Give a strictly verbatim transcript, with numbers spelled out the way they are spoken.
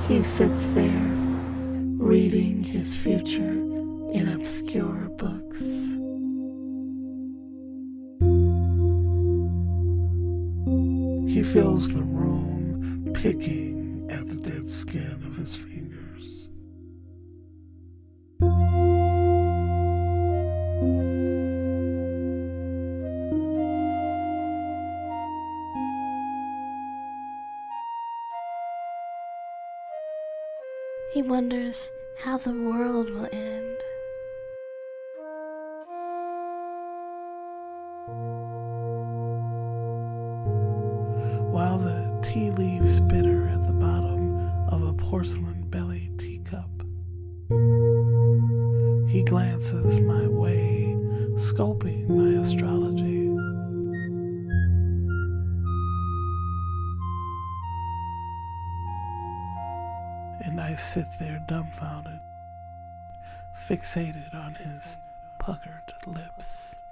He sits there, reading his future in obscure books. He fills the room, picking at the dead skin of his fingers. He wonders how the world will end. While the tea leaves bitter at the bottom of a porcelain belly teacup, he glances my way, scoping my astrology. And I sit there dumbfounded, fixated on his puckered lips.